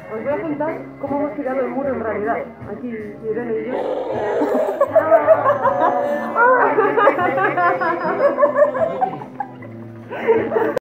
Os voy a contar cómo hemos tirado el muro en realidad. Aquí Irene y yo.